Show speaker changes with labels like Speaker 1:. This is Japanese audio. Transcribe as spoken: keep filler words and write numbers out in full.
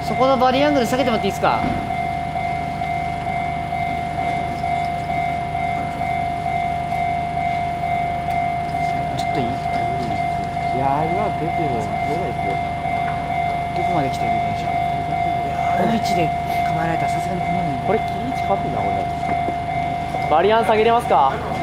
Speaker 1: そこのバリアングル下げてもらっていいですか。ちょっといい？い
Speaker 2: やー、今出ても出ないですよ。
Speaker 1: どこまで来てるでしょう。この位置で構えられたらさすがに困るんで。
Speaker 2: これ、切り位置変わってんだ、これ。バリアン下げれますか？